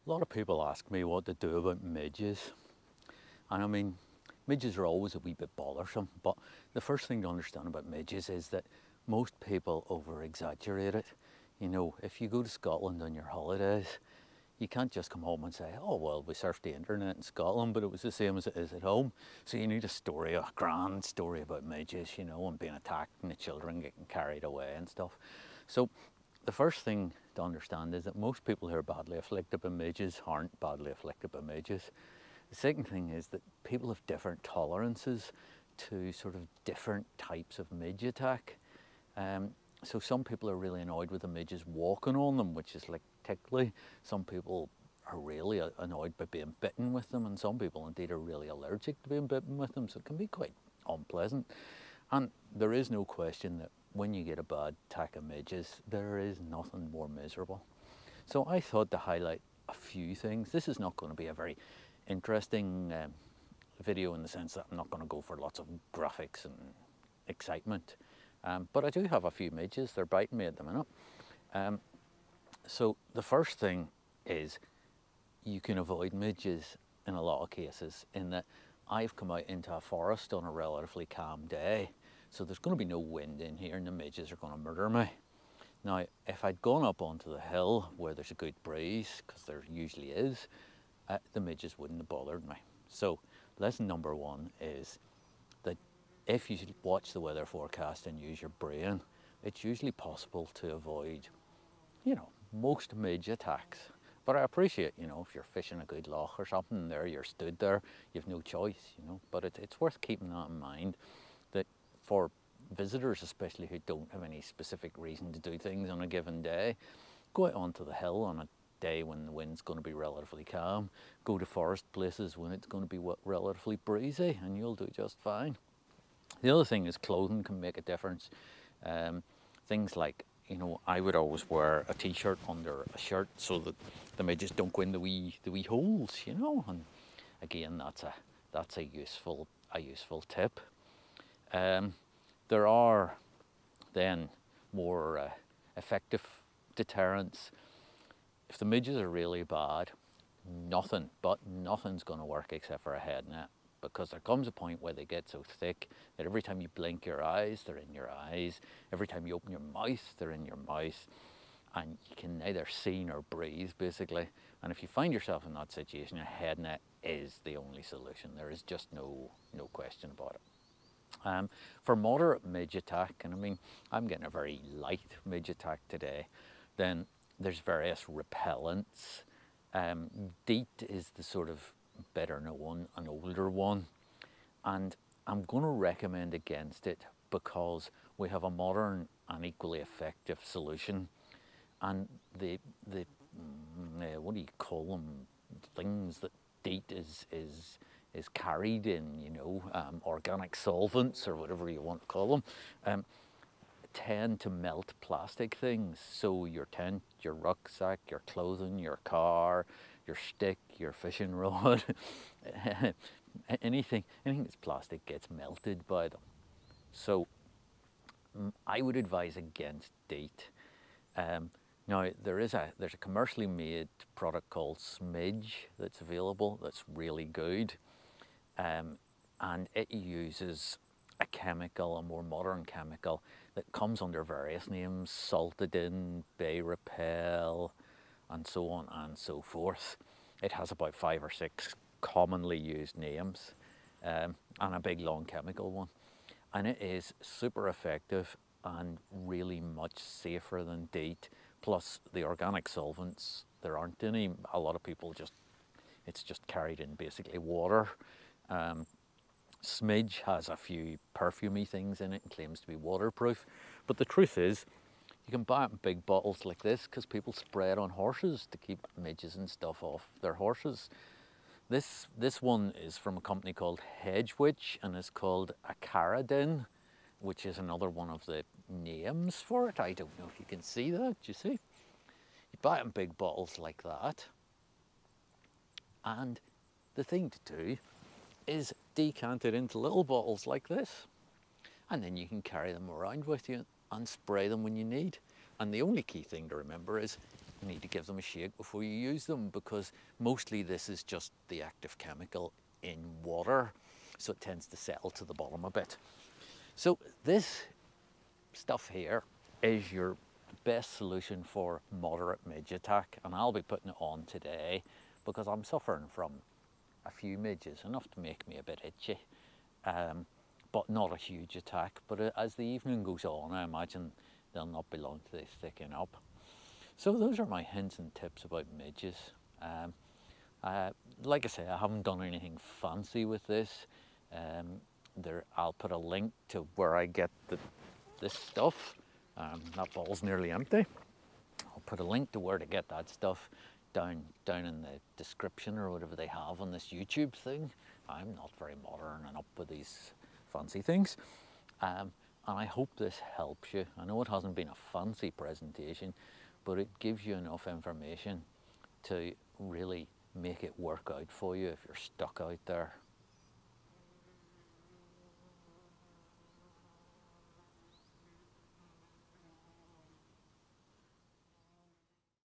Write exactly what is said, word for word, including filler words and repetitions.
A lot of people ask me what to do about midges, and I mean, midges are always a wee bit bothersome, but the first thing to understand about midges is that most people over-exaggerate it. You know, if you go to Scotland on your holidays, you can't just come home and say, oh well, we surfed the internet in Scotland, but it was the same as it is at home. So you need a story, a grand story about midges, you know, and being attacked and the children getting carried away and stuff. So the first thing to understand is that most people who are badly afflicted by midges aren't badly afflicted by midges. The second thing is that people have different tolerances to sort of different types of midge attack. Um, so some people are really annoyed with the midges walking on them, which is like tickly. Some people are really annoyed by being bitten with them, and some people indeed are really allergic to being bitten with them, so it can be quite unpleasant. And there is no question that when you get a bad attack of midges, there is nothing more miserable. So I thought to highlight a few things. This is not going to be a very interesting um, video in the sense that I'm not going to go for lots of graphics and excitement. Um, but I do have a few midges. They're biting me at the minute. Um, so the first thing is you can avoid midges in a lot of cases, in that I've come out into a forest on a relatively calm day. So there's going to be no wind in here and the midges are going to murder me. Now, if I'd gone up onto the hill where there's a good breeze, because there usually is, uh, the midges wouldn't have bothered me. So lesson number one is that if you watch the weather forecast and use your brain, it's usually possible to avoid, you know, most midge attacks. But I appreciate, you know, if you're fishing a good loch or something there, you're stood there, you've no choice, you know. But it, it's worth keeping that in mind, that for visitors especially who don't have any specific reason to do things on a given day, go out onto the hill on a day when the wind's going to be relatively calm, go to forest places when it's going to be relatively breezy, and you'll do just fine. The other thing is clothing can make a difference. Um, things like, you know, I would always wear a t-shirt under a shirt so that the midges don't go in the wee the wee holes, you know. And again, that's a that's a useful a useful tip. Um, there are then more uh, effective deterrents. If the midges are really bad, nothing but nothing's going to work except for a head net. Because there comes a point where they get so thick that every time you blink your eyes, they're in your eyes. Every time you open your mouth, they're in your mouth. And you can neither see nor breathe, basically. And if you find yourself in that situation, a head net is the only solution. There is just no, no question about it. Um, for moderate midge attack, and I mean, I'm getting a very light midge attack today, then there's various repellents. Um, DEET is the sort of better known, an older one, and I'm going to recommend against it because we have a modern and equally effective solution. And the the uh, what do you call them, things that DEET is is is carried in, you know, um, organic solvents or whatever you want to call them, um, tend to melt plastic things. So your tent, your rucksack, your clothing, your car, your stick, your fishing rod, anything, anything that's plastic gets melted by them. So I would advise against DEET. Um, now there is a there's a commercially made product called Smidge that's available that's really good, um, and it uses a chemical, a more modern chemical that comes under various names: Saltadin, Bay Repel, and so on and so forth. It has about five or six commonly used names, um, and a big long chemical one. And it is super effective and really much safer than DEET. Plus the organic solvents, there aren't any. A lot of people just, it's just carried in basically water. Um, Smidge has a few perfumey things in it and claims to be waterproof. But the truth is, you can buy it in big bottles like this because people spray it on horses to keep midges and stuff off their horses. This, this one is from a company called Hedgewitch and is called Acaradin, which is another one of the names for it. I don't know if you can see that, do you see? You buy it in big bottles like that. And the thing to do is decant it into little bottles like this. And then you can carry them around with you and spray them when you need. And the only key thing to remember is you need to give them a shake before you use them, because mostly this is just the active chemical in water, so it tends to settle to the bottom a bit. So this stuff here is your best solution for moderate midge attack, and I'll be putting it on today because I'm suffering from a few midges, enough to make me a bit itchy, um, but not a huge attack. But as the evening goes on, I imagine they'll not be long till they thicken up. So those are my hints and tips about midges. Um, uh, like I say, I haven't done anything fancy with this. Um, there, I'll put a link to where I get the, this stuff. Um, that bowl's nearly empty. I'll put a link to where to get that stuff down down in the description or whatever they have on this YouTube thing. I'm not very modern and up with these fancy things. Um, and I hope this helps you. I know it hasn't been a fancy presentation, but it gives you enough information to really make it work out for you if you're stuck out there.